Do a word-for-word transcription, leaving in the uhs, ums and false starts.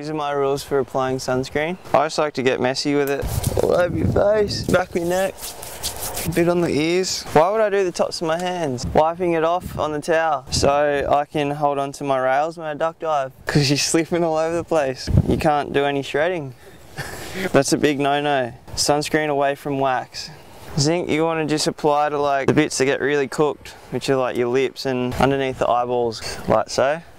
These are my rules for applying sunscreen. I just like to get messy with it. All over your face, back of your neck, a bit on the ears. Why would I do the tops of my hands? Wiping it off on the towel so I can hold on to my rails when I duck dive, because you're slipping all over the place. You can't do any shredding. That's a big no-no. Sunscreen away from wax. Zinc you want to just apply to like the bits that get really cooked, which are like your lips and underneath the eyeballs, like so.